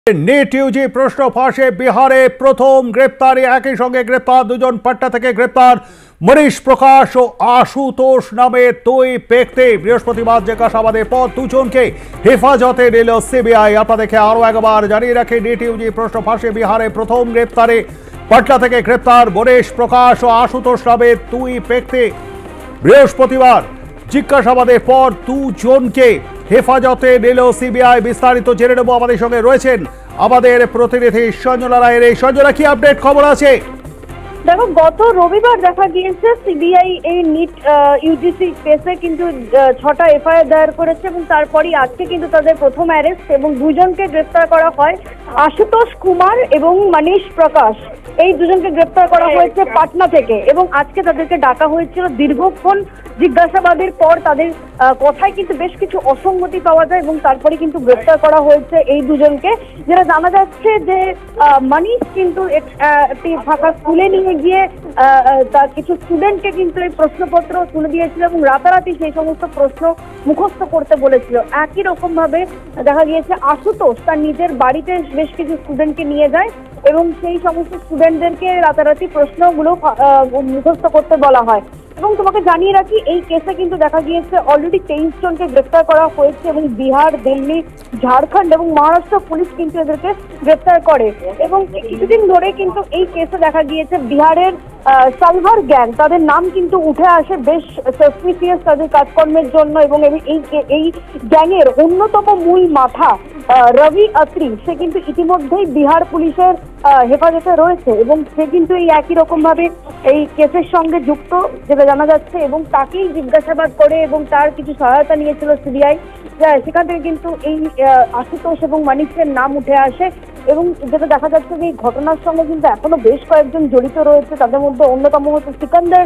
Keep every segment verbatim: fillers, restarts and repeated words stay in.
NEET UG प्रश्न फाঁসে बिहारे प्रथम ग्रेप्तारी एक ही संगे ग्रेप्तार दुजन पट्टा থেকে গ্রেপ্তার मनीष प्रकाश और आशुतोष नामे দুই ব্যক্তি বৃহস্পতিবার জিজ্ঞাসাবাদের পর দুজনকে হেফাজতে নিল সিবিআই। আপনাদেরকে আরো একবার জানিয়ে রাখি, नीट यूजी प्रश्न ফাঁসে बिहारे प्रथम গ্রেপ্তারে पट्टा থেকে গ্রেপ্তার मनीष प्रकाश और आशुतोष नामे দুই ব্যক্তি বৃহস্পতিবার জিজ্ঞাসাবাদের পর দুজনকে হেফাজতে নিল সিবিআই। বিস্তারিত জেনে নেব, আমাদের সঙ্গে রয়েছেন আমাদের প্রতিনিধি সঞ্জনা রায়ের। এই সঞ্জনা, কি আপডেট খবর আছে? দেখো, গত রবিবার দেখা গিয়েছে সিবিআই এই নিট ইউজিসি কেসে কিন্তু ছটা এফআইআর দায়ের করেছে এবং তারপরই আজকে কিন্তু তাদের প্রথম অ্যারেস্ট এবং দুজনকে গ্রেফতার করা হয়। আশুতোষ কুমার এবং মনীষ প্রকাশ, এই দুজনকে গ্রেফতার করা হয়েছে পাটনা থেকে এবং আজকে তাদেরকে ডাকা হয়েছিল। দীর্ঘক্ষণ জিজ্ঞাসাবাদের পর তাদের কথায় কিন্তু বেশ কিছু অসঙ্গতি পাওয়া যায় এবং তারপরে কিন্তু গ্রেফতার করা হয়েছে এই দুজনকে। যেটা জানা যাচ্ছে যে মনীষ কিন্তু একটি ফাঁকা স্কুলে নিয়ে গিয়ে তার কিছু স্টুডেন্টকে কিন্তু এই প্রশ্নপত্র তুলে দিয়েছিল এবং রাতারাতি সেই সমস্ত প্রশ্ন মুখস্থ করতে বলেছিল। একই রকম ভাবে দেখা গিয়েছে আশুতোষ তার নিজের বাড়িতে বেশ কিছু স্টুডেন্টকে নিয়ে যায় এবং সেই সমস্ত স্টুডেন্টদেরকে রাতারাতি প্রশ্নগুলো মুখস্থ করতে বলা হয়। এবং তোমাকে জানিয়ে রাখি, এই কেসে কিন্তু দেখা গিয়েছে অলরেডি তেইশ জনকে গ্রেফতার করা হয়েছে এবং বিহার, দিল্লি, ঝাড়খণ্ড এবং মহারাষ্ট্র পুলিশ কিন্তু এদেরকে গ্রেফতার করে। এবং কিছুদিন ধরে কিন্তু এই কেসে দেখা গিয়েছে বিহারের সালভার গ্যাং, তাদের নাম কিন্তু উঠে আসে বেশ সাসপিসিয়াস তাদের কাজকর্মের জন্য। এবং এই এই গ্যাংয়ের অন্যতম মূল মাথা রবি আত্রি, সে কিন্তু ইতিমধ্যেই বিহার পুলিশের হেফাজতে রয়েছে এবং সে কিন্তু এই একই রকম ভাবে এই কেসের সঙ্গে যুক্ত যেটা জানা যাচ্ছে এবং তাকেই জিজ্ঞাসাবাদ করে এবং তার কিছু সহায়তা নিয়েছিল সিবিআই। সেখান থেকে কিন্তু এই আশুতোষ এবং মনীষের নাম উঠে আসে এবং যেটা দেখা যাচ্ছে যে এই ঘটনার সঙ্গে কিন্তু এখনো বেশ কয়েকজন জড়িত রয়েছে। তাদের মধ্যে অন্যতম হচ্ছে সিকান্দার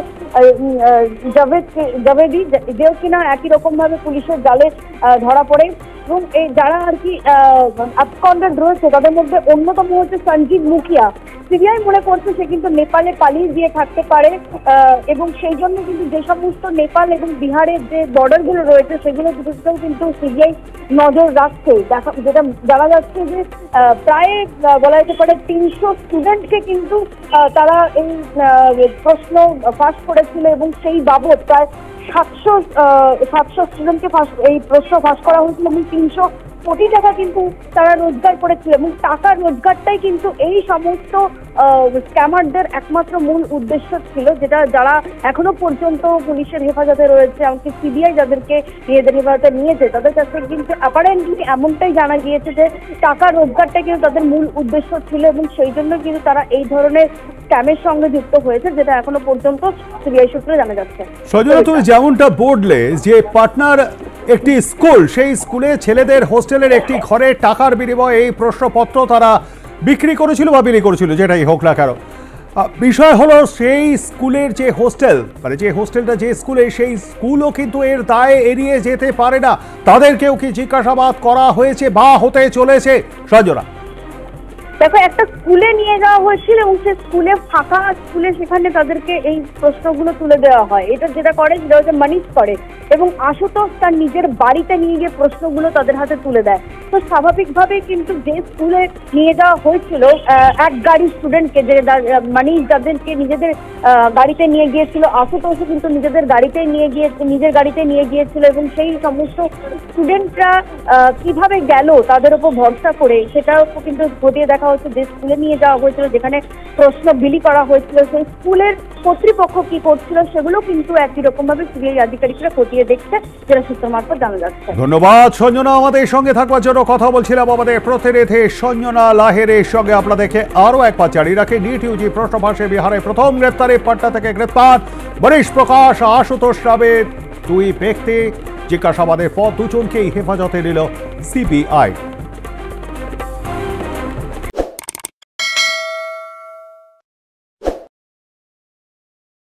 জাভেদ জাভেদি, যেও কিনা একই রকম ভাবে পুলিশের জালে ধরা পড়ে। এবং এই যারা আর কি আবসকন্ডেড রয়েছে তাদের মধ্যে অন্যতম হচ্ছে সঞ্জীব মুখিয়া। সিবিআই মনে করছে সে কিন্তু নেপালে পালিয়ে গিয়ে থাকতে পারে এবং সেই জন্য কিন্তু যে সমস্ত নেপাল এবং বিহারের যে বর্ডারগুলো রয়েছে সেগুলো দিকেও কিন্তু সিবিআই নজর রাখছে। দেখা যেটা জানা যাচ্ছে যে প্রায় বলা যেতে পারে তিনশো স্টুডেন্টকে কিন্তু তারা এই প্রশ্ন ফাঁস করেছিল এবং সেই বাবদ প্রায় সাতশো সাতশো স্টুডেন্টকে ফাঁস এই প্রশ্ন ফাঁস করা হয়েছিল এবং তিনশো কোটি টাকা কিন্তু তারা রোজগার করেছিল এবং টাকা রোজগারটাই কিন্তু এই সমস্ত স্ক্যামারদের একমাত্র মূল উদ্দেশ্য ছিল, যেটা যারা এখনো পর্যন্ত পুলিশের হেফাজতে রয়েছে। এমনকি সিবিআই যাদেরকে নিজেদের হেফাজতে নিয়েছে তাদের কাছে কিন্তু অ্যাপারেন্টলি এমনটাই জানা গিয়েছে যে টাকা রোজগারটাই কিন্তু তাদের মূল উদ্দেশ্য ছিল এবং সেই জন্য কিন্তু তারা এই ধরনের স্ক্যামের সঙ্গে যুক্ত হয়েছে, যেটা এখনো পর্যন্ত সিবিআই সূত্রে জানা যাচ্ছে। সজনা, তুমি যেমনটা বললে যে পাটনার একটি স্কুল, সেই স্কুলে ছেলেদের হোস্টেলের একটি ঘরে টাকার বিনিময়ে এই প্রশ্নপত্র তারা বিক্রি করেছিল বা বিলি করেছিল, যেটাই হোক না কেন। বিষয় হলো সেই স্কুলের যে হোস্টেল, মানে যে হোস্টেলটা যে স্কুলে, সেই স্কুলও কিন্তু এর দায়ে এড়িয়ে যেতে পারে না। তাদেরকেও কি জিজ্ঞাসাবাদ করা হয়েছে বা হতে চলেছে? সঞ্জনা, দেখো, একটা স্কুলে নিয়ে যাওয়া হয়েছিল এবং সে স্কুলে ফাঁকা স্কুলে সেখানে তাদেরকে এই প্রশ্নগুলো তুলে দেওয়া হয়। এটা যেটা করে সেটা হচ্ছে মনীষ করে এবং আশুতোষ তার নিজের বাড়িতে নিয়ে গিয়ে প্রশ্নগুলো তাদের হাতে তুলে দেয়। তো স্বাভাবিকভাবেই কিন্তু যে স্কুলে নিয়ে যাওয়া হয়েছিল এক গাড়ি স্টুডেন্টকে, যে মনীষ যাদেরকে নিজেদের গাড়িতে নিয়ে গিয়েছিল, আশুতোষও কিন্তু নিজেদের গাড়িতে নিয়ে গিয়ে নিজের গাড়িতে নিয়ে গিয়েছিল এবং সেই সমস্ত স্টুডেন্টরা কিভাবে গেল তাদের উপর ভরসা করে সেটাও কিন্তু খতিয়ে দেখা হচ্ছে। যে স্কুলে নিয়ে যাওয়া হয়েছিল, যেখানে প্রশ্ন বিলি করা হয়েছিল, সেই স্কুলের কর্তৃপক্ষ কি করছিল সেগুলো কিন্তু একই রকম ভাবে সিবিআই আধিকারিকরা খতিয়ে দেখছে, যেটা সূত্র মারফত জানা যাচ্ছে। ধন্যবাদ সঞ্জনা, আমাদের সঙ্গে থাকবার জন্য। কথা বলছিলাম আমাদের প্রতিনিধি সঞ্জনা লাহেরের সঙ্গে। আপনাদেরকে আরো একবার জানিয়ে রাখি, नीट यूजी প্রশ্ন ফাঁসে বিহারে প্রথম গ্রেপ্তারে পাটনা থেকে গ্রেপ্তার মনীষ প্রকাশ, আশুতোষ নামে দুই ব্যক্তি। জিজ্ঞাসাবাদের পর দুজনকেই হেফাজতে নিল সিবিআই।